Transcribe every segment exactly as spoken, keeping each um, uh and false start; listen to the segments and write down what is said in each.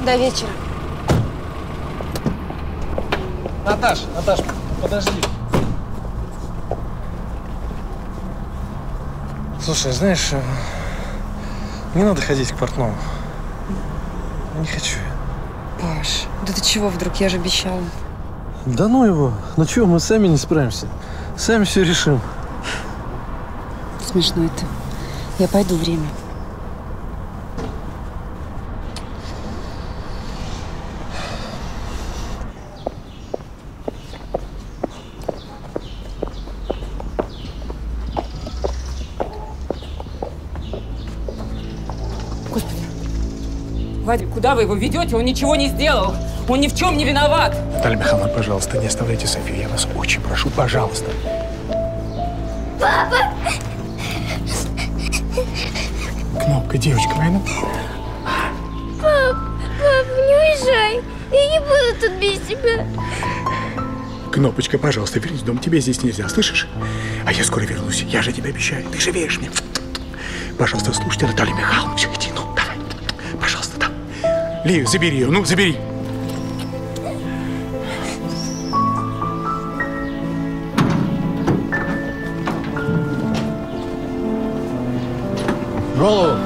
До вечера. Наташ, Наташ, подожди. Слушай, знаешь, не надо ходить к портному. Не хочу я. Паш, да ты чего вдруг? Я же обещала. Да ну его. Ну чего, мы сами не справимся. Сами все решим. Смешно это. Я пойду, время. Господи. Вадик, куда вы его ведете? Он ничего не сделал. Он ни в чем не виноват. Наталья Михайловна, пожалуйста, не оставляйте Софию. Я вас очень прошу, пожалуйста. Папа! Кнопка, девочка моя, ну. Пап, пап, не уезжай. Я не буду тут без тебя. Кнопочка, пожалуйста, вернись в дом. Тебе здесь нельзя, слышишь? А я скоро вернусь. Я же тебе обещаю. Ты же веришь мне. Пожалуйста, слушайте Наталью Михайловну. Все, иди, ну, давай. Пожалуйста, там. Лию, забери ее, ну, забери. Голову.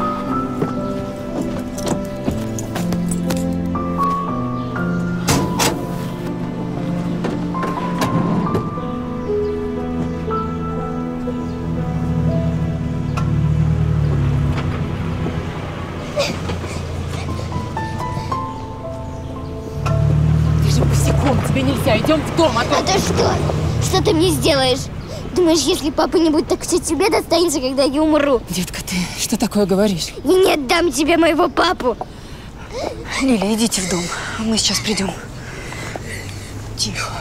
Ты же босиком, тебе нельзя. Идем в дом, а то… А то что? Что ты мне сделаешь? Думаешь, если папа не будет, так все тебе достанется, когда я умру? Детка, ты что такое говоришь? Я не отдам тебе моего папу. Лиля, идите в дом. Мы сейчас придем. Тихо.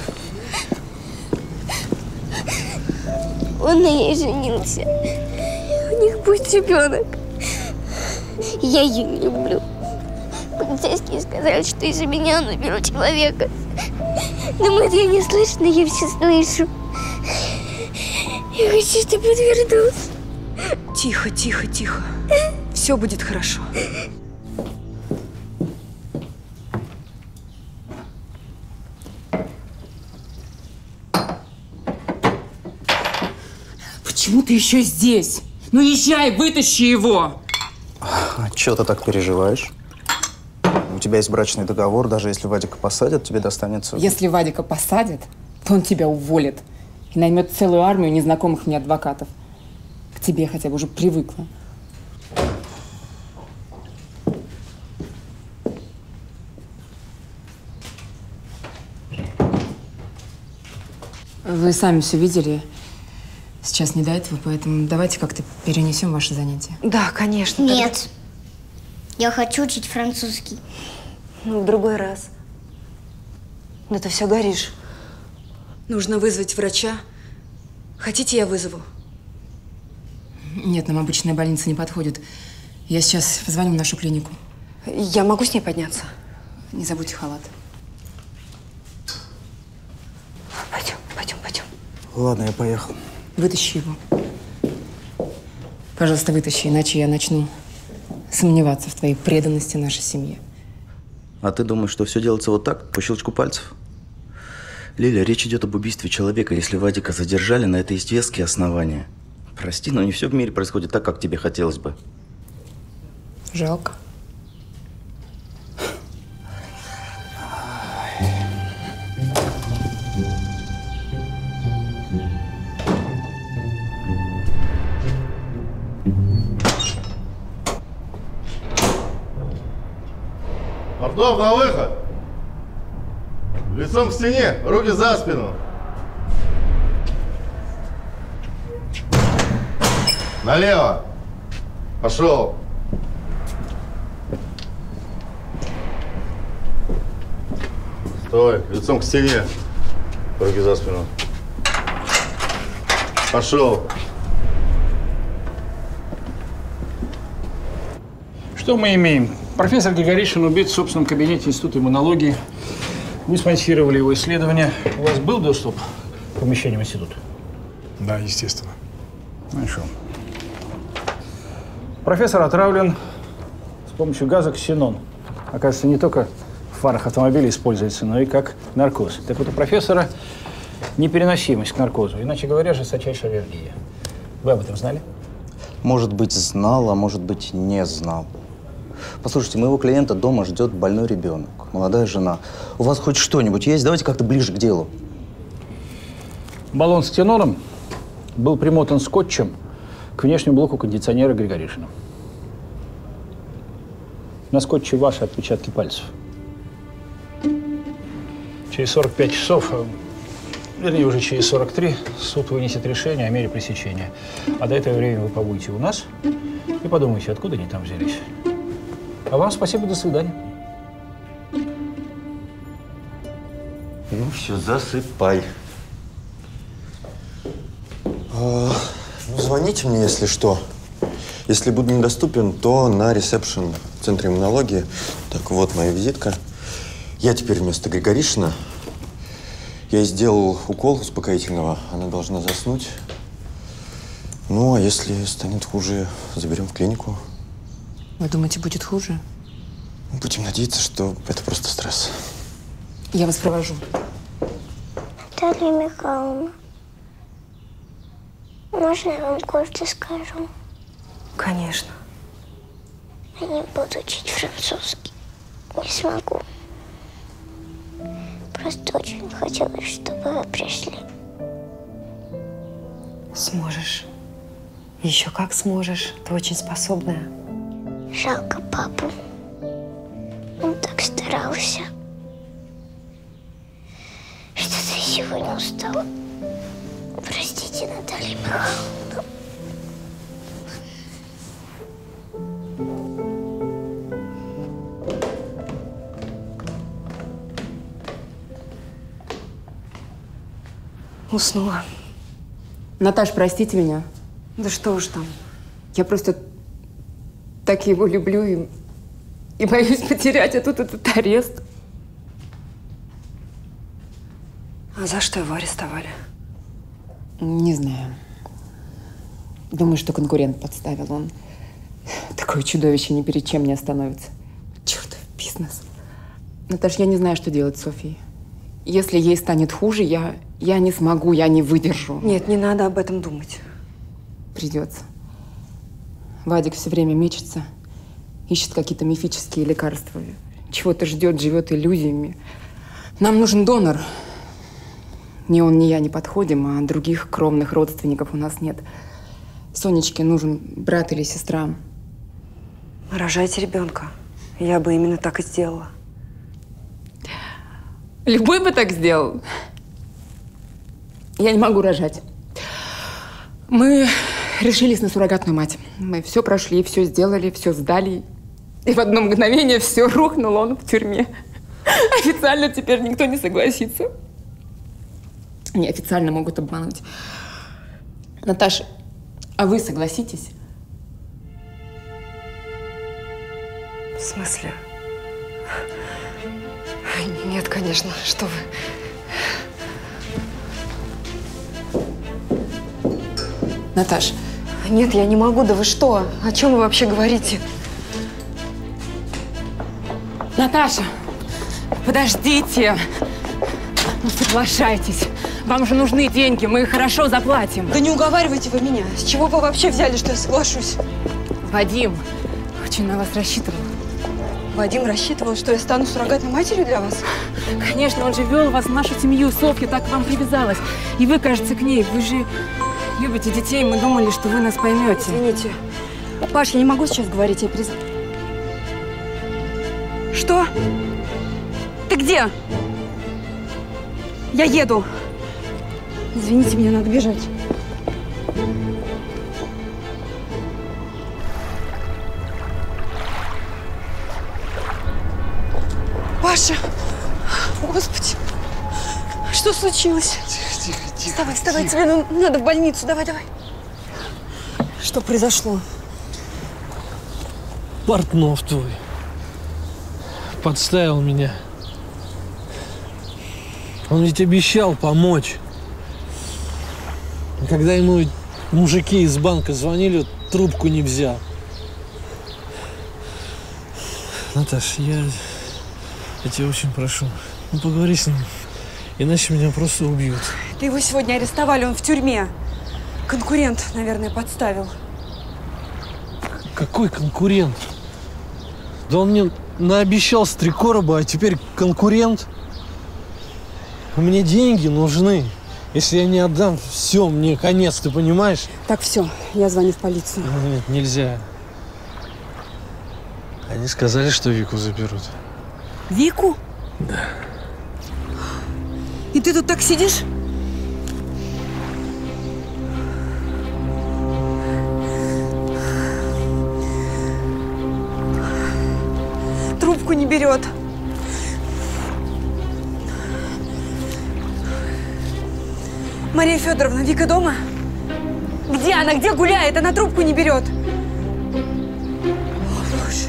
Он на ней женился. У них будет ребенок. Я ее не люблю. Полицейские сказали, что из-за меня он убил человека. Думают, я не слышу, но я все слышу. Я хочу, чтобы он вернулся. Тихо, тихо, тихо. Все будет хорошо. Почему ты еще здесь? Ну езжай, вытащи его! А чего ты так переживаешь? У тебя есть брачный договор, даже если Вадика посадят, тебе достанется… Если Вадика посадят, то он тебя уволит и наймет целую армию незнакомых мне адвокатов. К тебе хотя бы уже привыкла. Вы сами все видели. Сейчас не до этого, поэтому давайте как-то перенесем ваши занятия. Да, конечно. Нет. Я хочу учить французский. Ну, в другой раз. Но ты все горишь. Нужно вызвать врача. Хотите, я вызову? Нет, нам обычная больница не подходит. Я сейчас позвоню в нашу клинику. Я могу с ней подняться? Не забудьте халат. Пойдем, пойдем, пойдем. Ладно, я поехал. Вытащи его. Пожалуйста, вытащи, иначе я начну сомневаться в твоей преданности нашей семье. А ты думаешь, что все делается вот так, по щелчку пальцев? Лиля, речь идет об убийстве человека. Если Вадика задержали, на это есть веские основания. Прости, но не все в мире происходит так, как тебе хотелось бы. Жалко. Портнов, на выход! Лицом к стене, руки за спину. Налево. Пошел. Стой, лицом к стене, руки за спину. Пошел. Что мы имеем? Профессор Григоришин убит в собственном кабинете Института иммунологии. Вы спонсировали его исследования. У вас был доступ к помещениям института? Да, естественно. Хорошо. Профессор отравлен с помощью газа ксенон. оказывается, не только в фарах автомобиля используется, но и как наркоз. Так вот, у профессора непереносимость к наркозу, иначе говоря, жесточайшая аллергия. Вы об этом знали? Может быть, знал, а может быть, не знал. Послушайте, моего клиента дома ждет больной ребенок, молодая жена. У вас хоть что-нибудь есть? Давайте как-то ближе к делу. Баллон с ксеноном был примотан скотчем к внешнему блоку кондиционера Григоришина. На скотче ваши отпечатки пальцев. Через сорок пять часов, вернее, уже через сорок три, суд вынесет решение о мере пресечения. А до этого времени вы побудете у нас и подумайте, откуда они там взялись. А вам спасибо, до свидания. Ну все, засыпай. А, ну, звоните мне, если что. Если буду недоступен, то на ресепшн в Центре иммунологии. Так, вот моя визитка. Я теперь вместо Григоришина. Я ей сделал укол успокоительного. Она должна заснуть. Ну, а если станет хуже, заберем в клинику. Вы думаете, будет хуже? Будем надеяться, что это просто стресс. Я вас провожу. Наталья Михайловна, можно я вам кое-что скажу? Конечно. Я не буду учить французский. Не смогу. Просто очень хотелось, чтобы вы пришли. Сможешь. Еще как сможешь. Ты очень способная. Жалко папу. Он так старался. Что-то сегодня устала. Простите, Наталья Михайловна. Уснула. Наташ, простите меня. Да что уж там. Я просто так его люблю и, и боюсь потерять, а тут этот арест. А за что его арестовали? Не знаю. Думаю, что конкурент подставил. Он такое чудовище ни перед чем не остановится. Чертов бизнес. Наташ, я не знаю, что делать с Софией. Если ей станет хуже, я, я не смогу, я не выдержу. Нет, не надо об этом думать. Придется. Вадик все время мечется, ищет какие-то мифические лекарства. Чего-то ждет, живет иллюзиями. Нам нужен донор. Ни он, ни я не подходим, а других кровных родственников у нас нет. Сонечке нужен брат или сестра. Рожайте ребенка. Я бы именно так и сделала. Любой бы так сделал. Я не могу рожать. Мы решились на суррогатную мать. Мы все прошли, все сделали, все сдали. И в одно мгновение все рухнуло, он в тюрьме. Официально теперь никто не согласится. Неофициально могут обмануть. Наташа, а вы согласитесь? В смысле? Нет, конечно, что вы. Наташ. Нет, я не могу, да вы что? О чем вы вообще говорите? Наташа, подождите. Ну, соглашайтесь. Вам же нужны деньги, мы их хорошо заплатим. Да не уговаривайте вы меня. С чего вы вообще взяли, что я соглашусь? Вадим очень на вас рассчитывал. Вадим рассчитывал, что я стану суррогатной матерью для вас? Конечно, он же вел вас в нашу семью. Софья так к вам привязалась. И вы, кажется, к ней. Вы же любите детей. Мы думали, что вы нас поймете. Извините. Паш, я не могу сейчас говорить, я приз... Что? Ты где? Я еду. Извините, мне надо бежать. Паша! Господи! Что случилось? Тихо, тихо, тихо. Вставай, вставай, тихо. Тебе ну, надо в больницу. Давай, давай. Что произошло? Портнов твой подставил меня. Он ведь обещал помочь. А когда ему мужики из банка звонили, трубку не взял. Наташ, я, я тебя очень прошу, ну поговори с ним, иначе меня просто убьют. Да его сегодня арестовали, он в тюрьме. Конкурент, наверное, подставил. Какой конкурент? Да он мне наобещал с три короба, а теперь конкурент. Мне деньги нужны. Если я не отдам, все, мне конец, ты понимаешь? Так, все, я звоню в полицию. Нет, нельзя. Они сказали, что Вику заберут. Вику? Да. И ты тут так сидишь? Трубку не берет. Мария Федоровна, Вика дома? Где она? Где гуляет? Она трубку не берет. О, Боже.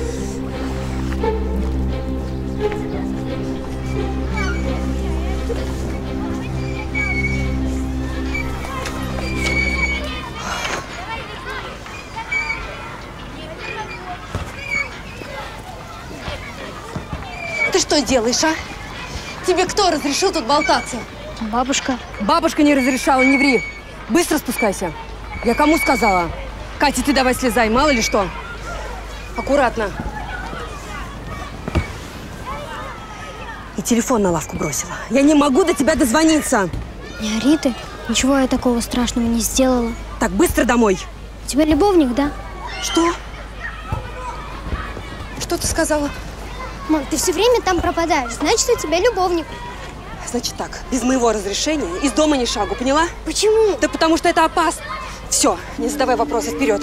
Ты что делаешь, а? Тебе кто разрешил тут болтаться? Бабушка. Бабушка не разрешала, не ври. Быстро спускайся. Я кому сказала? Катя, ты давай слезай, мало ли что. Аккуратно. И телефон на лавку бросила. Я не могу до тебя дозвониться. Не ори ты. Ничего я такого страшного не сделала. Так, быстро домой. У тебя любовник, да? Что? Что ты сказала? Мам, ты все время там пропадаешь. Значит, у тебя любовник. Значит так, без моего разрешения из дома ни шагу, поняла? Почему? Да потому что это опасно. Все, не задавай вопросы, вперед.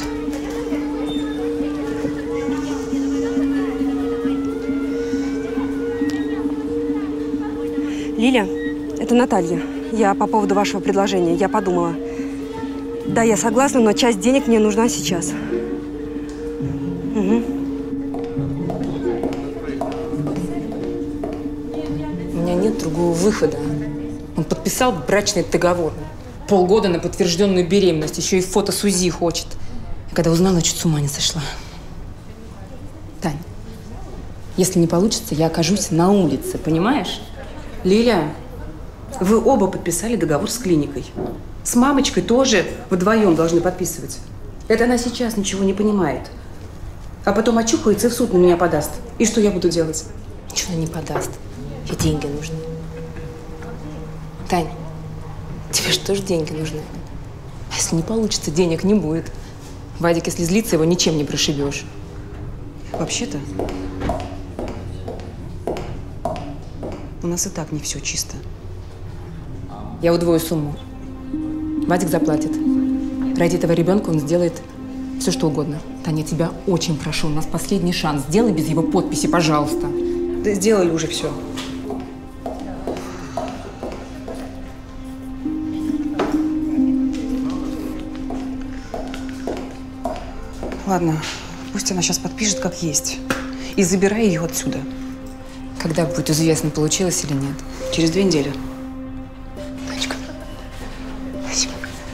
Лиля, это Наталья. Я по поводу вашего предложения. Я подумала. Да, я согласна, но часть денег мне нужна сейчас. Угу. У меня нет другого выхода. Он подписал брачный договор. Полгода на подтвержденную беременность. Еще и фото с УЗИ хочет. Я когда узнала, чуть с ума не сошла. Тань, если не получится, я окажусь на улице, понимаешь? Лиля, вы оба подписали договор с клиникой. С мамочкой тоже вдвоем должны подписывать. Это она сейчас ничего не понимает. А потом очухается и в суд на меня подаст. И что я буду делать? Ничего она не подаст. Ей деньги нужны. Тань, тебе же тоже деньги нужны. А если не получится, денег не будет. Вадик, если злится, его ничем не прошибешь. Вообще-то, у нас и так не все чисто. Я удвою сумму. Вадик заплатит. Ради этого ребенка он сделает все, что угодно. Таня, тебя очень прошу, у нас последний шанс. Сделай без его подписи, пожалуйста. Да сделали уже все. Ладно, пусть она сейчас подпишет, как есть. И забирай ее отсюда. Когда будет известно, получилось или нет? Через две недели. Танечка. Спасибо.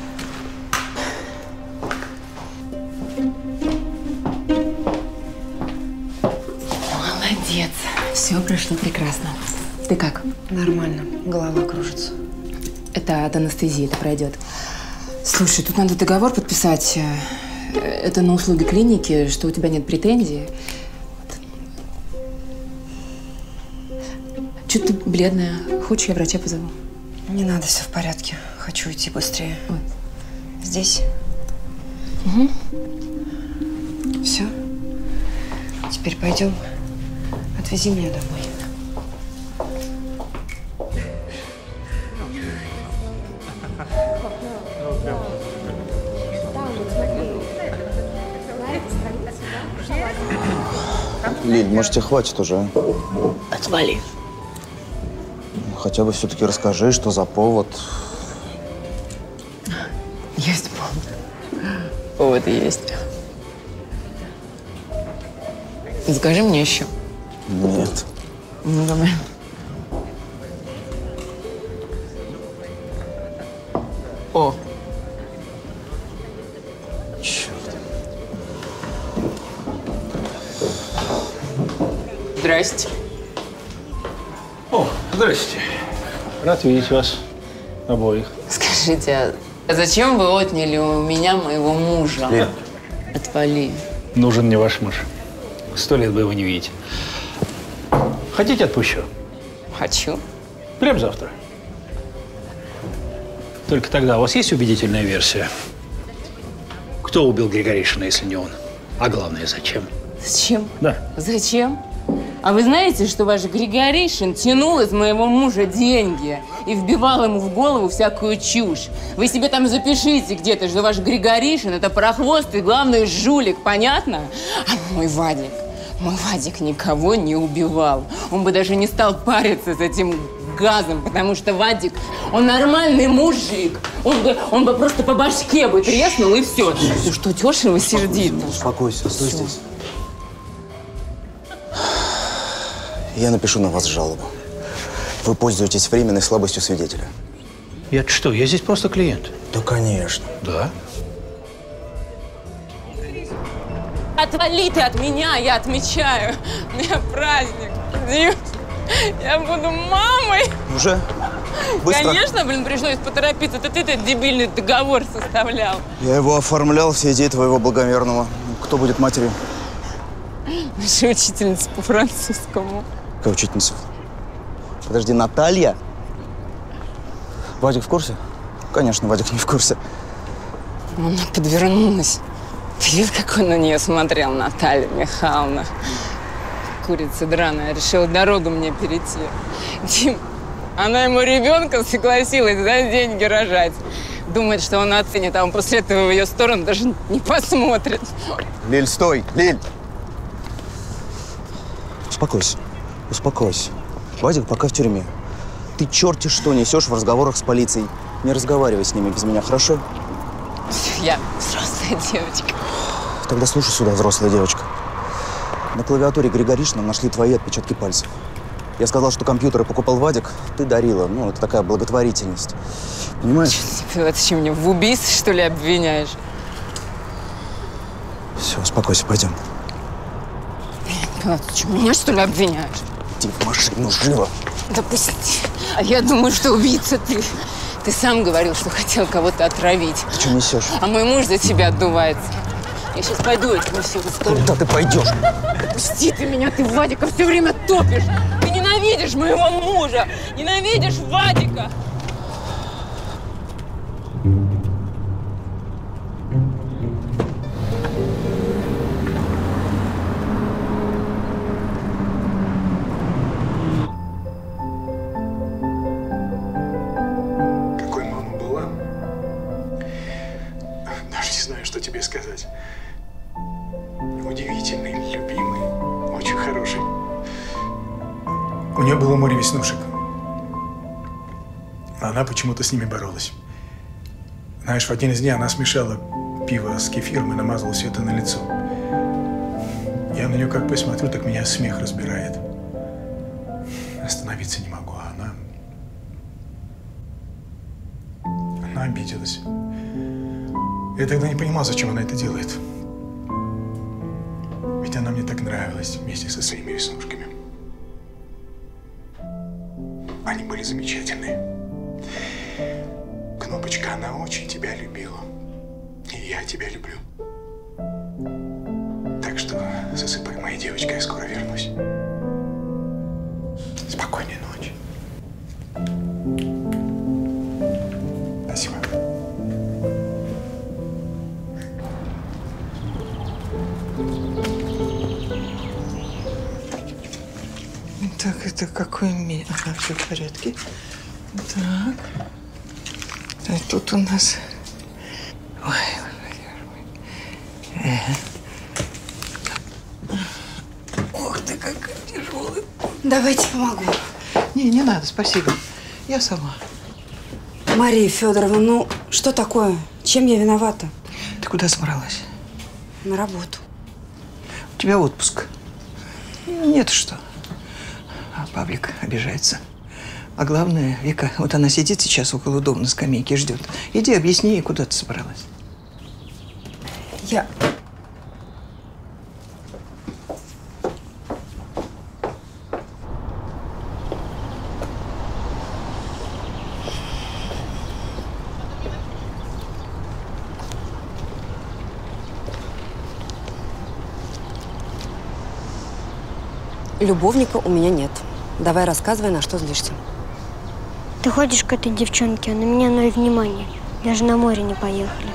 Молодец. Все прошло прекрасно. Ты как? Нормально. Голова кружится. Это от анестезии, это пройдет. Слушай, тут надо договор подписать. Это на услуги клиники, что у тебя нет претензий. Чё ты бледная? Хочешь, я врача позову? Не надо, все в порядке. Хочу уйти быстрее. Ой. Здесь? Угу. Все. Теперь пойдем. Отвези меня домой. Лиль, может, тебе хватит уже, а? Отвали. Хотя бы все-таки расскажи, что за повод. Есть повод. Повод есть. Закажи мне еще. Нет. Ну, давай. О. Черт. Здрасте. О, здрасте. Рад видеть вас обоих. Скажите, а зачем вы отняли у меня моего мужа? Лен. Отвали. Нужен мне ваш муж. Сто лет бы его не видеть. Хотите, отпущу? Хочу. Прям завтра. Только тогда у вас есть убедительная версия? Кто убил Григоришина, если не он? А главное, зачем? Зачем? Да. Зачем? А вы знаете, что ваш Григоришин тянул из моего мужа деньги и вбивал ему в голову всякую чушь? Вы себе там запишите где-то, что ваш Григоришин – это прохвост и главный жулик, понятно? А мой Вадик, мой Вадик никого не убивал. Он бы даже не стал париться с этим газом, потому что Вадик, он нормальный мужик. Он бы, он бы просто по башке бы треснул и все. Ну что, дешево сердит? Успокойся, стой здесь. Я напишу на вас жалобу. Вы пользуетесь временной слабостью свидетеля. Я что, я здесь просто клиент? Да, конечно. Да? Отвали ты от меня, я отмечаю. У меня праздник. Дим, я буду мамой. Уже? Быстро? Конечно, блин, пришлось поторопиться. Это ты этот дебильный договор составлял. Я его оформлял, все идеи твоего благоверного. Кто будет матерью? Наша учительница по французскому. Какая учительница? Подожди, Наталья? Вадик в курсе? Конечно, Вадик не в курсе. Она подвернулась. Ты видел, как он на нее смотрел, Наталья Михайловна? Курица драная, решила дорогу мне перейти. Дим, она ему ребенка согласилась за деньги рожать. Думает, что он оценит, а он после этого в ее сторону даже не посмотрит. Лиль, стой! Лиль! Успокойся. Успокойся. Вадик пока в тюрьме. Ты черти что несешь в разговорах с полицией. Не разговаривай с ними без меня, хорошо? Я взрослая девочка. Тогда слушай сюда, взрослая девочка. На клавиатуре Григоришина нашли твои отпечатки пальцев. Я сказал, что компьютеры покупал Вадик, ты дарила. Ну, это такая благотворительность. Понимаешь? Ты что, меня в убийстве, что ли, обвиняешь? Все, успокойся, пойдем. Ты что, меня, что ли, обвиняешь? Иди в машину, живо. Допусти. А я думаю, что убийца ты. Ты сам говорил, что хотел кого-то отравить. Ты что несешь? А мой муж за тебя отдувается. Я сейчас пойду этому все расскажу. Куда ты пойдешь? Пусти ты меня, ты Вадика все время топишь. Ты ненавидишь моего мужа, ненавидишь Вадика. Какой мама была? Даже не знаю, что тебе сказать. Удивительный, любимый, очень хороший. У нее было море веснушек. А она почему-то с ними боролась. Знаешь, в один из дней она смешала пиво с кефиром и намазала все это на лицо. Я на нее как посмотрю, так меня смех разбирает. Остановиться не могу, а она... Она обиделась. Я тогда не понимал, зачем она это делает. Ведь она мне так нравилась вместе со своими веснушками. Они были замечательные. Кнопочка, она очень тебя любила. И я тебя люблю. Так что засыпай моей девочкой, я скоро вернусь. Спокойной ночи. Спасибо. Так, это какой месяц? Ага, все в порядке. Так. А тут у нас... Ой, ага. Ух ты, какая тяжелая. Давайте помогу. Не, не надо, спасибо. Я сама. Мария Федоровна, ну что такое? Чем я виновата? Ты куда собралась? На работу. У тебя отпуск. Нет, что. А Павлик обижается. А главное, Вика, вот она сидит сейчас около дома на скамейке и ждет. Иди, объясни ей, куда ты собралась. Я... Любовника у меня нет. Давай рассказывай, на что злишься. Ты ходишь к этой девчонке, а на меня ноль внимания. Даже на море не поехали.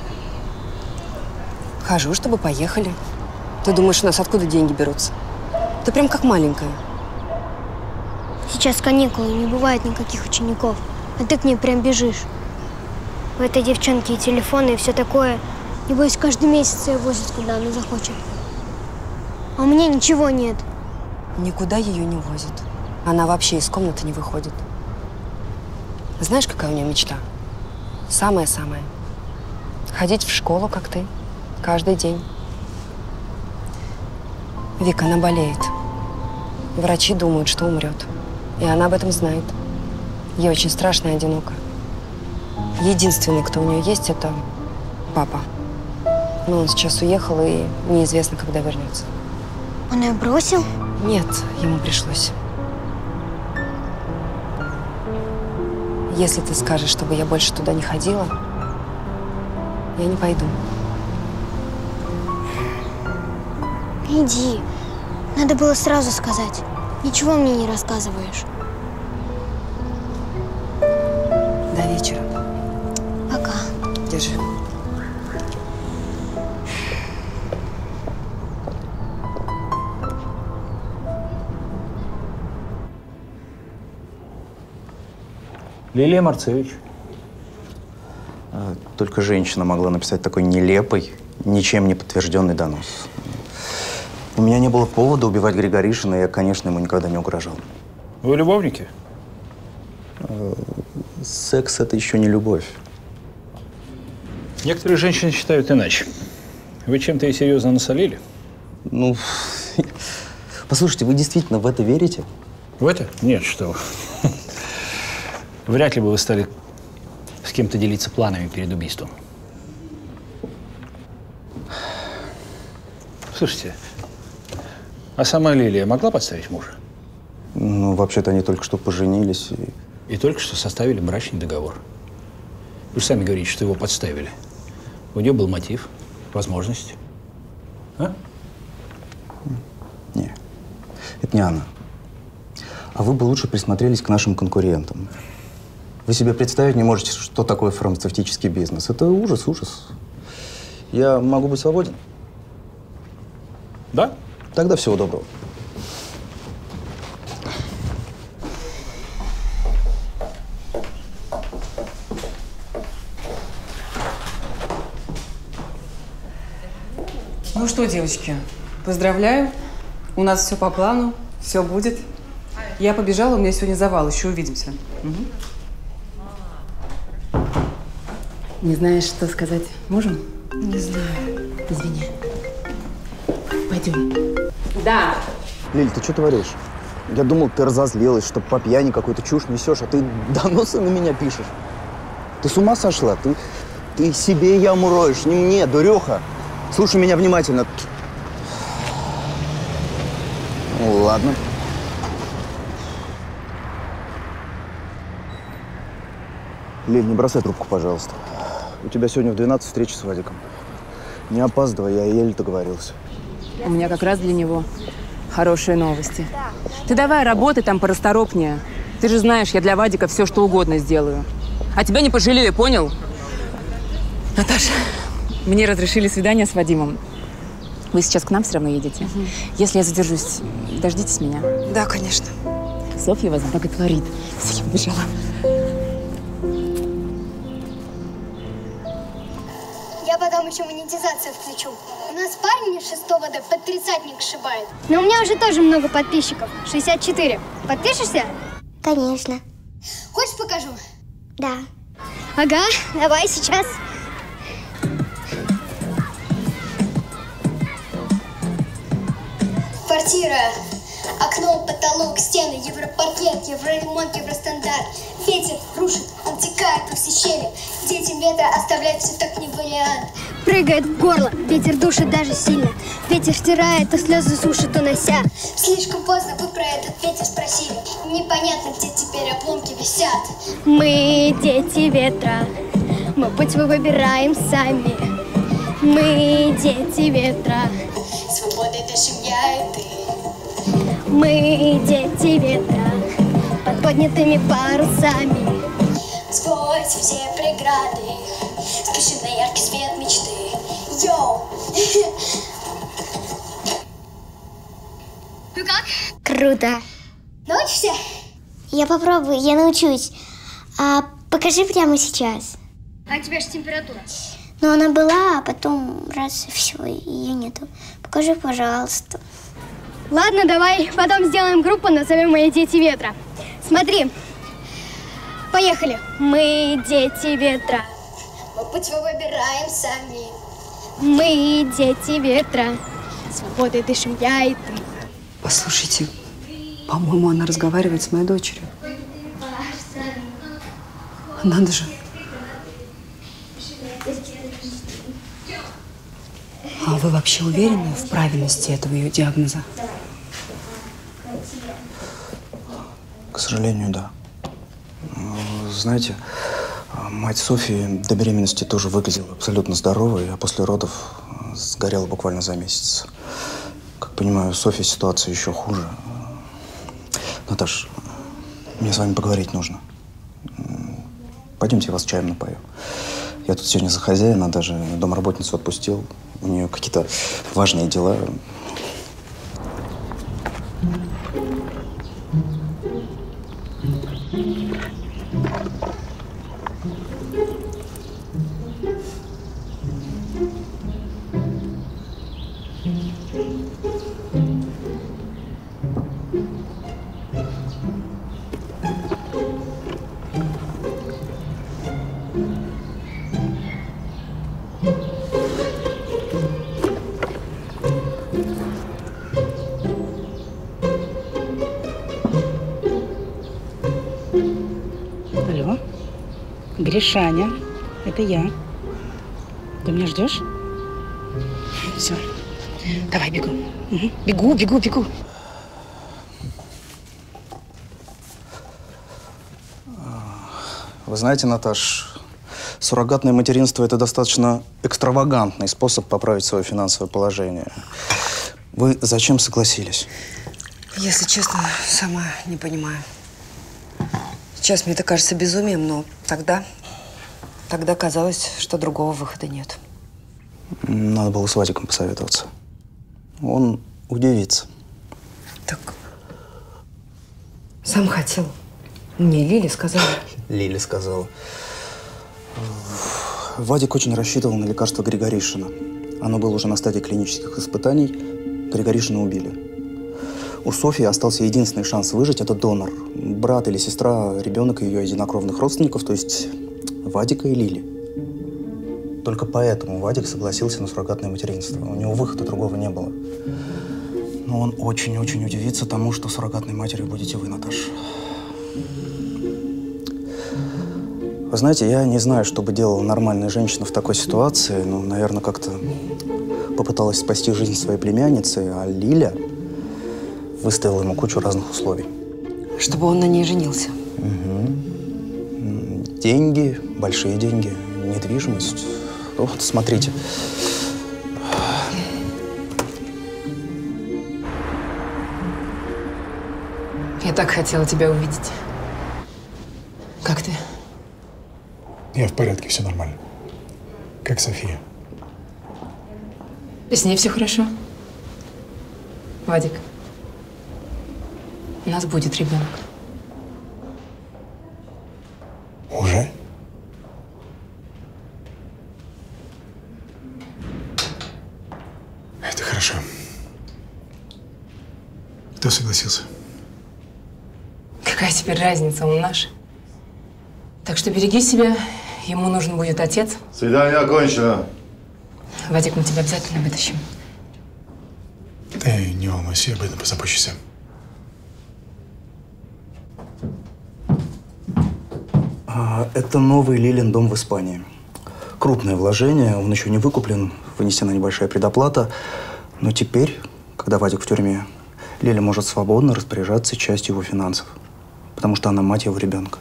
Хожу, чтобы поехали. Ты думаешь, у нас откуда деньги берутся? Ты прям как маленькая. Сейчас каникулы, не бывает никаких учеников. А ты к ней прям бежишь. У этой девчонки и телефоны, и все такое. Небось, каждый месяц ее возят, куда она захочет. А у меня ничего нет. Никуда ее не возят. Она вообще из комнаты не выходит. Знаешь, какая у нее мечта? Самая-самая. Ходить в школу, как ты. Каждый день. Вика, она болеет. Врачи думают, что умрет. И она об этом знает. Ей очень страшно и одиноко. Единственный, кто у нее есть, это папа. Но он сейчас уехал, и неизвестно, когда вернется. Он ее бросил? Нет, ему пришлось. Если ты скажешь, чтобы я больше туда не ходила, я не пойду. Иди. Надо было сразу сказать. Ничего мне не рассказываешь. До вечера. Пока. Держи. Лилия Марцевич. Только женщина могла написать такой нелепый, ничем не подтвержденный донос. У меня не было повода убивать Григоришина, и я, конечно, ему никогда не угрожал. Вы любовники? Секс – это еще не любовь. Некоторые женщины считают иначе. Вы чем-то и серьезно насолили? Ну, послушайте, вы действительно в это верите? В это? Нет, что вы. Вряд ли бы вы стали с кем-то делиться планами перед убийством. Слушайте, а сама Лилия могла подставить мужа? Ну, вообще-то они только что поженились. И... и только что составили брачный договор. Вы же сами говорите, что его подставили. У нее был мотив, возможность. А? Не, это не она. А вы бы лучше присмотрелись к нашим конкурентам. Вы себе представить не можете, что такое фармацевтический бизнес. Это ужас, ужас. Я могу быть свободен? Да? Тогда всего доброго. Ну что, девочки, поздравляю. У нас все по плану, все будет. Я побежала, у меня сегодня завал, еще увидимся. Угу. Не знаешь, что сказать? Можем? Не знаю. Извини. Пойдем. Да. Лиль, ты что творишь? Я думал, ты разозлилась, что по пьяни какую-то чушь несешь, а ты доносы на меня пишешь. Ты с ума сошла? Ты, ты себе яму роешь, не мне, дуреха. Слушай меня внимательно. Ну, ладно. Лиль, не бросай трубку, пожалуйста. У тебя сегодня в двенадцать встреча с Вадиком. Не опаздывай, я еле договорился. У меня как раз для него хорошие новости. Ты давай работай там порасторопнее. Ты же знаешь, я для Вадика все, что угодно сделаю. А тебя не пожалею, понял? Наташа, мне разрешили свидание с Вадимом. Вы сейчас к нам все равно едете. Угу. Если я задержусь, дождитесь меня. Да, конечно. Софья вас боготворит. Все, я побежала. Я потом еще монетизацию включу. У нас парень из шестого Д под тридцатник сшибает. Но у меня уже тоже много подписчиков. шестьдесят четыре. Подпишешься? Конечно. Хочешь, покажу? Да. Ага, давай сейчас. Квартира. Окно, потолок, стены, европаркет, евроремонт, евростандарт. Ветер рушит, он текает по всей щели. Детям ветра оставлять все так не вариант. Прыгает в горло, ветер душит даже сильно. Ветер стирает, а слезы сушит, унося. Слишком поздно вы про этот ветер спросили. Непонятно, где теперь обломки висят. Мы дети ветра, мы путь мы выбираем сами. Мы дети ветра, свобода это семья и ты. Мы дети ветра под поднятыми парусами. Сквозь все преграды спешим на яркий свет мечты. Йоу! Ну как? Круто. Научишься? Я попробую, я научусь. А покажи прямо сейчас. А у тебя же температура? Ну, она была, а потом раз и все, ее нету. Покажи, пожалуйста. Ладно, давай потом сделаем группу, назовем ее «Дети ветра». Смотри. Поехали. Мы дети ветра. Мы путь свой выбираем сами. Мы дети ветра. Свободой дышим я и ты. Послушайте, по-моему, она разговаривает с моей дочерью. Надо же. А вы вообще уверены в правильности этого ее диагноза? К сожалению, да. Знаете, мать Софии до беременности тоже выглядела абсолютно здоровой, а после родов сгорела буквально за месяц. Как понимаю, Софье ситуация еще хуже. Наташ, мне с вами поговорить нужно. Пойдемте, я вас чаем напою. Я тут сегодня за хозяина, даже домработницу отпустил. У нее какие-то важные дела. Алло, Гришаня, это я. Ты меня ждешь? Все, давай бегу. Угу. Бегу, бегу, бегу. Вы знаете, Наташ, суррогатное материнство – это достаточно экстравагантный способ поправить свое финансовое положение. Вы зачем согласились? Если честно, сама не понимаю. Сейчас мне это кажется безумием, но тогда, тогда казалось, что другого выхода нет. Надо было с Вадиком посоветоваться. Он удивится. Так, сам хотел. Мне Лиля сказала. Лиля сказала. Вадик очень рассчитывал на лекарство Григоришина. Оно было уже на стадии клинических испытаний. Григоришина убили. У Софьи остался единственный шанс выжить – это донор. Брат или сестра, ребенок ее единокровных родственников, то есть Вадика и Лили. Только поэтому Вадик согласился на суррогатное материнство. У него выхода другого не было. Но он очень-очень удивится тому, что суррогатной матерью будете вы, Наташа. Вы знаете, я не знаю, что бы делала нормальная женщина в такой ситуации. Ну, наверное, как-то попыталась спасти жизнь своей племянницы, а Лиля выставила ему кучу разных условий. Чтобы он на ней женился. Угу. Деньги, большие деньги, недвижимость. Вот, смотрите. Я так хотела тебя увидеть. Как ты? Я в порядке, все нормально. Как София? И с ней все хорошо? Вадик, у нас будет ребенок. Уже? Это хорошо. Кто согласился? Какая теперь разница, он наш. Так что береги себя, ему нужен будет отец. Свидание окончено. Вадик, мы тебя обязательно вытащим. Ты не волнуйся, я об этом позабочусь. А, это новый Лилин дом в Испании. Крупное вложение, он еще не выкуплен, вынесена небольшая предоплата. Но теперь, когда Вадик в тюрьме, Лиля может свободно распоряжаться частью его финансов. Потому что она мать его ребенка.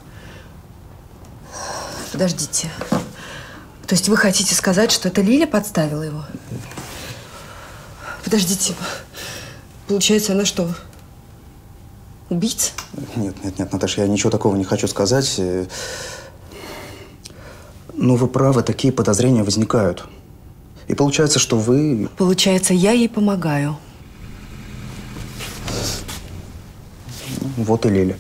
Подождите. То есть вы хотите сказать, что это Лиля подставила его? Подождите. Получается, она что, Убийца? Нет, нет, нет, Наташа, я ничего такого не хочу сказать. Ну, вы правы, такие подозрения возникают. И получается, что вы… Получается, я ей помогаю. Вот и Лиля.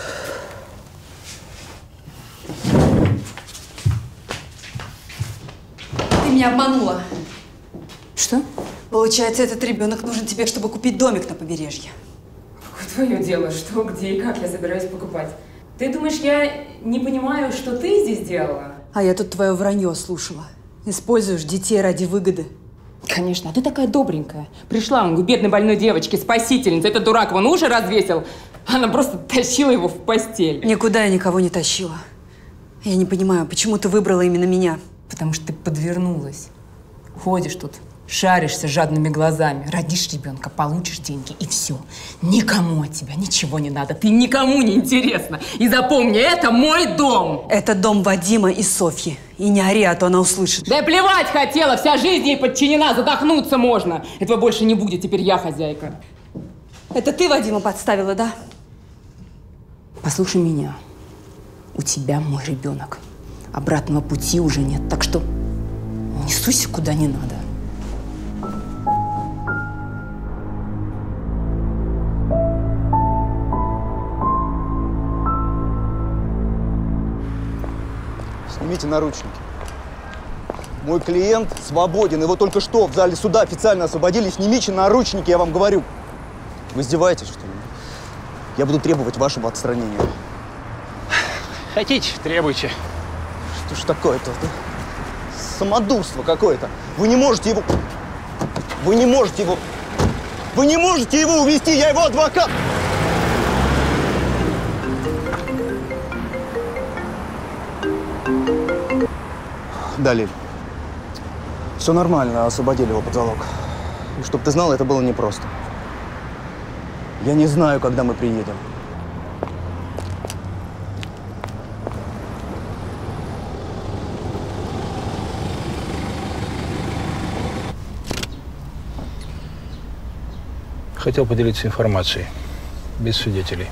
Ты меня обманула. Что? Получается, этот ребенок нужен тебе, чтобы купить домик на побережье. Твое дело, что, где и как я собираюсь покупать. Ты думаешь, я не понимаю, что ты здесь делала? А я тут твое вранье слушала. Используешь детей ради выгоды. Конечно, а ты такая добренькая. Пришла он к бедной больной девочке, спасительнице. Этот дурак вон уши развесил. Она просто тащила его в постель. Никуда я никого не тащила. Я не понимаю, почему ты выбрала именно меня? Потому что ты подвернулась. Ходишь тут, шаришься жадными глазами, родишь ребенка, получишь деньги и все. Никому от тебя ничего не надо. Ты никому не интересна. И запомни, это мой дом. Это дом Вадима и Софьи. И не ори, а то она услышит. Да я плевать хотела, вся жизнь ей подчинена, задохнуться можно. Этого больше не будет, теперь я хозяйка. Это ты Вадима подставила, да? Послушай меня. У тебя мой ребенок. Обратного пути уже нет, так что не суйся куда не надо. Снимите наручники. Мой клиент свободен. Его только что в зале суда официально освободили. Снимите наручники, я вам говорю. Вы издеваетесь, что ли? Я буду требовать вашего отстранения. Хотите, требуйте. Что ж такое-то? Самодурство какое-то. Вы не можете его… Вы не можете его… Вы не можете его увести, я его адвокат! Да, Лиль. Все нормально, освободили его под залог. И чтоб ты знал, это было непросто. Я не знаю, когда мы приедем. Хотел поделиться информацией. Без свидетелей.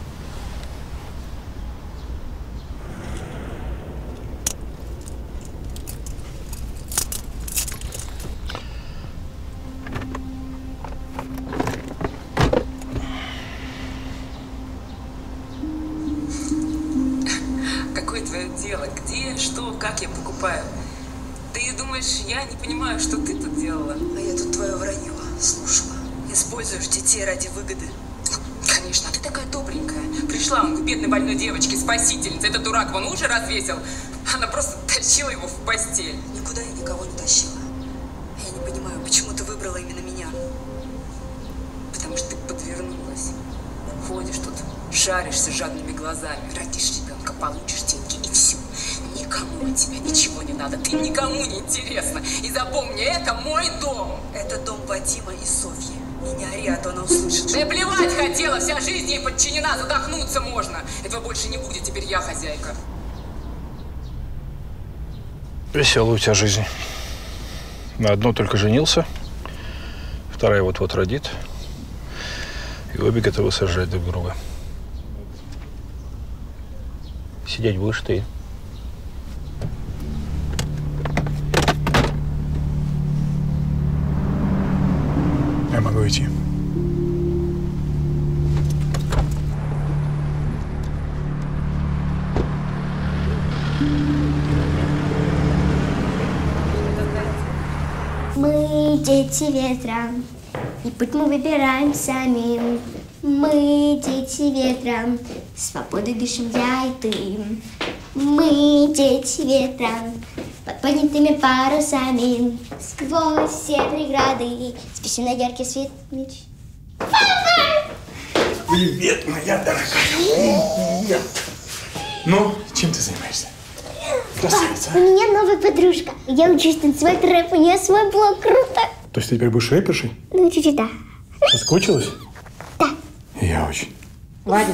Какое твое дело? Где, что, как я покупаю? Ты думаешь, я не понимаю, что ты тут делала? А я тут твое вранье слушала. Используешь детей ради выгоды. Конечно, а ты такая добренькая. Пришла он к бедной больной девочке, спасительнице. Этот дурак вон уши развесил. Она просто тащила его в постель. Никуда я никого не тащила. Я не понимаю, почему ты выбрала именно меня? Потому что ты подвернулась. Ходишь тут, шаришься жадными глазами, родишь ребенка, получишь деньги и все. Никому от тебя ничего не надо, ты никому не интересна. И запомни, это мой дом. Это дом Вадима и Софьи. И не ори, а то она услышит. Да я плевать хотела, вся жизнь ей подчинена, задохнуться можно. Этого больше не будет, теперь я хозяйка. Веселая у тебя жизнь. На одну только женился, вторая вот-вот родит. И обе готовы сожрать друг друга. Сидеть будешь ты. Я могу идти. Мы дети ветра, и путь мы выбираем сами. Мы дети ветра, свободой дышим я и ты. Мы дети ветра, под поднятыми парусами. Сквозь все преграды спешим на яркий свет меч. Привет, моя дорогая. Привет. Ну, чем ты занимаешься? Красавица. У меня новая подружка. Я учусь танцевать рэп, у нее свой блог. Круто. То есть ты теперь будешь рэпершей? Ну, чуть-чуть, да. Соскучилась? Да. Я очень. Вадик,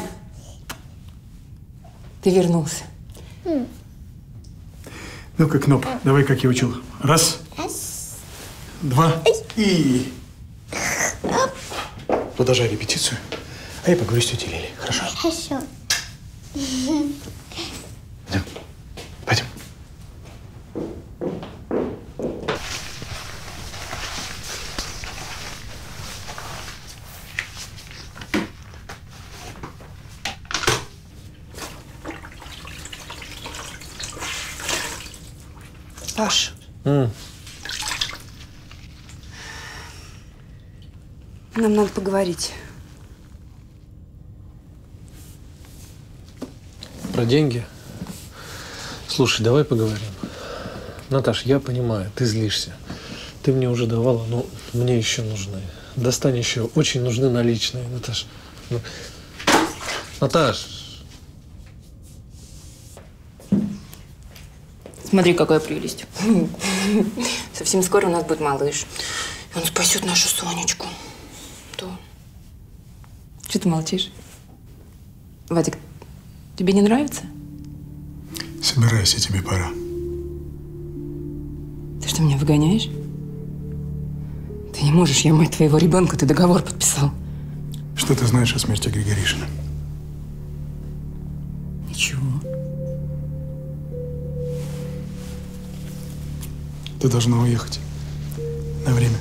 ты вернулся. М. Ну-ка, Кноп, давай, как я учил. Раз, Раз. два и… Продолжай репетицию. А я поговорю с тетей Лилей, хорошо? Хорошо. Пойдем. Пойдем. Паш, М. Нам надо поговорить. Про деньги? Слушай, давай поговорим. Наташ, я понимаю, ты злишься. Ты мне уже давала, но мне еще нужны. Достань еще. Очень нужны наличные, Наташ. Ну, Наташ. смотри, какая прелесть. Совсем скоро у нас будет малыш. И он спасет нашу Сонечку. То. Что ты молчишь? Вадик, тебе не нравится? Собирайся, тебе пора. Ты что, меня выгоняешь? Ты не можешь, я мать твоего ребенка, ты договор подписал. Что ты знаешь о смерти Григоришина? Ничего. Ты должна уехать. На время.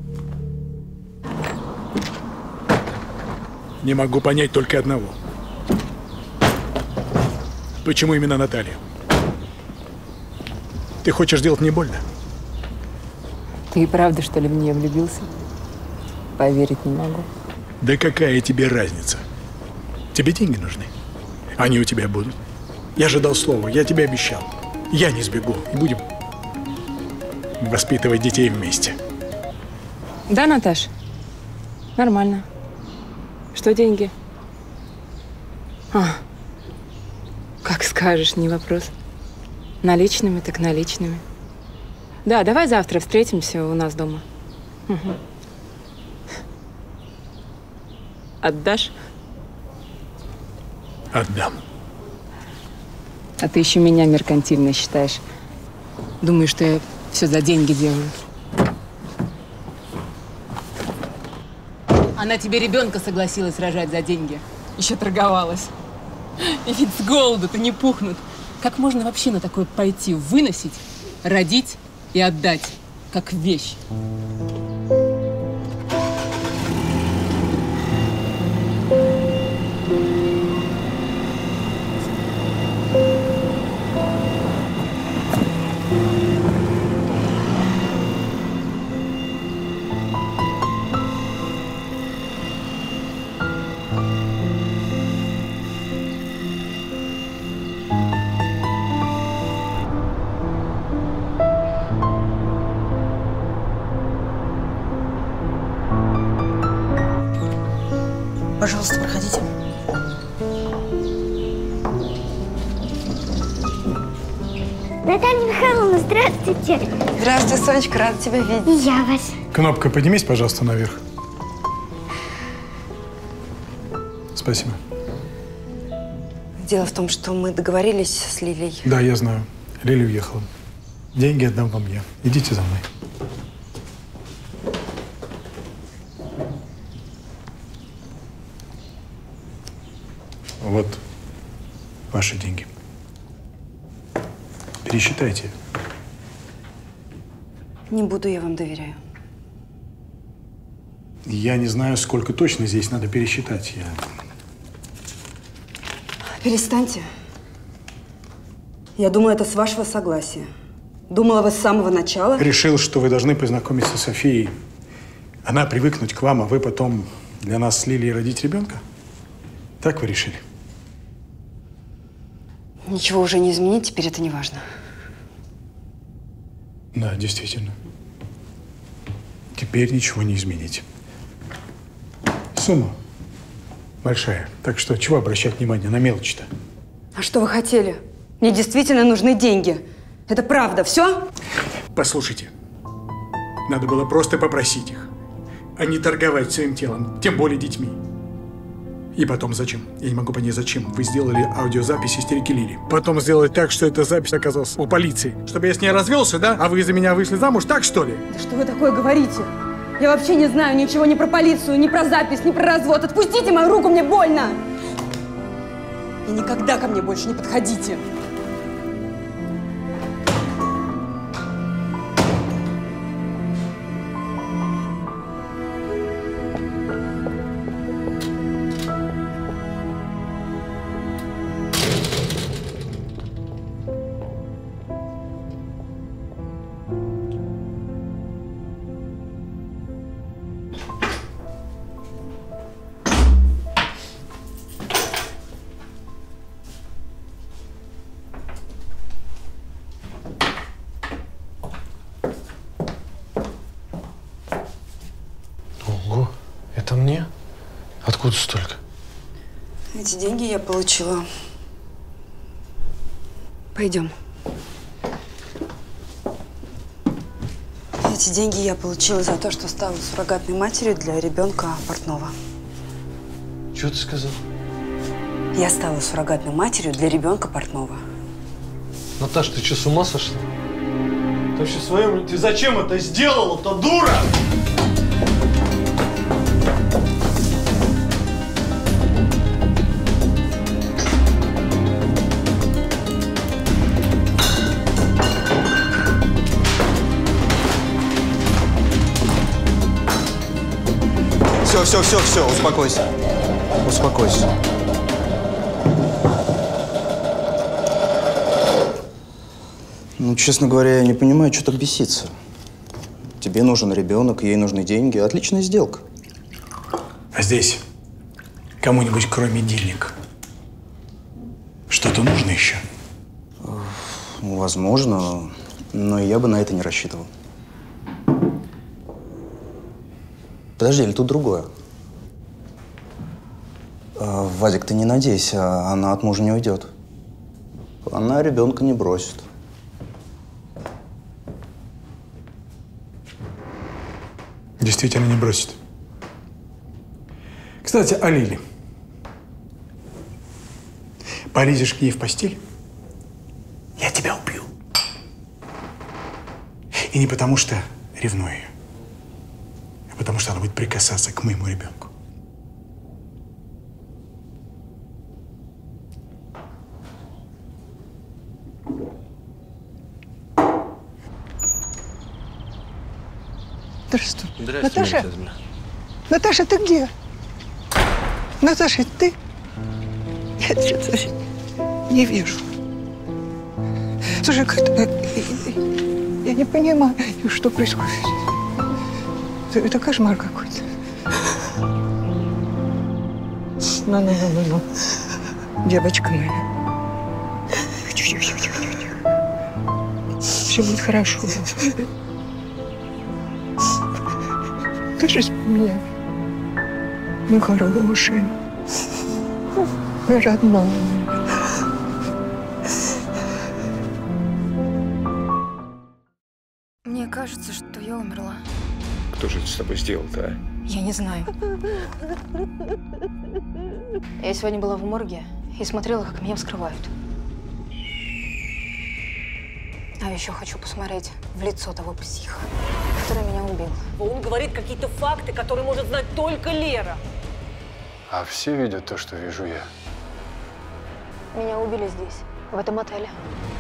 Не могу понять только одного. Почему именно Наталья? Ты хочешь сделать мне больно? Ты и правда, что ли, в нее влюбился? Поверить не могу. Да какая тебе разница? Тебе деньги нужны. Они у тебя будут. Я же дал слово, я тебе обещал. Я не сбегу. И будем воспитывать детей вместе. Да, Наташ? Нормально. Что деньги? А, как скажешь, не вопрос. Наличными так наличными. Да, давай завтра встретимся у нас дома. Угу. Отдашь? Отдам. А ты еще меня меркантильно считаешь. Думаешь, что я все за деньги делаю. Она тебе ребенка согласилась рожать за деньги. Еще торговалась. И ведь с голоду-то не пухнут. Как можно вообще на такое пойти? Выносить, родить и отдать, как вещь. Пожалуйста, проходите. Наталья Михайловна, здравствуйте. Здравствуй, Сонечка, рада тебя видеть. И я вас. Кнопка, поднимись, пожалуйста, наверх. Спасибо. Дело в том, что мы договорились с Лилей. Да, я знаю. Лиля уехала. Деньги отдам вам я. Идите за мной. Вот ваши деньги. Пересчитайте. Не буду, я вам доверяю. Я не знаю, сколько точно здесь надо пересчитать. Я... Перестаньте. Я думала, это с вашего согласия. Думала, вы с самого начала. Решил, что вы должны познакомиться с Софией. Она привыкнуть к вам, а вы потом для нас с Лилией родить ребенка? Так вы решили? Ничего уже не изменить, теперь это не важно. Да, действительно. Теперь ничего не изменить. Сумма большая. Так что чего обращать внимание на мелочи-то? А что вы хотели? Мне действительно нужны деньги. Это правда, все? Послушайте, надо было просто попросить их, а не торговать своим телом, тем более детьми. И потом зачем? Я не могу понять, зачем вы сделали аудиозапись истерики Лили. Потом сделать так, что эта запись оказалась у полиции. Чтобы я с ней развелся, да? А вы из-за меня вышли замуж, так что ли? Да что вы такое говорите? Я вообще не знаю ничего ни про полицию, ни про запись, ни про развод. Отпустите мою руку, мне больно! И никогда ко мне больше не подходите. Ого, это мне? Откуда столько? Эти деньги я получила. Пойдем. Эти деньги я получила за то, что стала суррогатной матерью для ребенка портного. Что ты сказал? Я стала суррогатной матерью для ребенка портного. Наташ, ты что, с ума сошла? Ты вообще своем... Ты зачем это сделала-то, дура? Все, все, все, все, успокойся. Успокойся. Ну, честно говоря, я не понимаю, что так беситься. Тебе нужен ребенок, ей нужны деньги. Отличная сделка. А здесь кому-нибудь, кроме денег, что-то нужно еще? Возможно, но я бы на это не рассчитывал. Подожди, или тут другое? А, Вадик, ты не надейся, она от мужа не уйдет. Она ребенка не бросит. Действительно не бросит. Кстати, о Лиле. Полезешь к ней в постель, я тебя убью. И не потому, что ревную ее, а потому, что она будет прикасаться к моему ребенку. Здравствуй. Здравствуй, Наташа? Мария Федоровна. Наташа, ты где? Наташа, ты? Я тебя совсем не вижу. Слушай, как это... Я не понимаю, что происходит. Это, это кошмар какой-то. Ну-ну-ну-ну-ну. Девочка моя. Все будет хорошо. Кажись мне, мой хороший, мой родной. Мне кажется, что я умерла. Кто же это с тобой сделал-то, а? Я не знаю. Я сегодня была в морге и смотрела, как меня вскрывают. А еще хочу посмотреть в лицо того психа, который меня убил. Он говорит какие-то факты, которые может знать только Лера. А все видят то, что вижу я. Меня убили здесь, в этом отеле.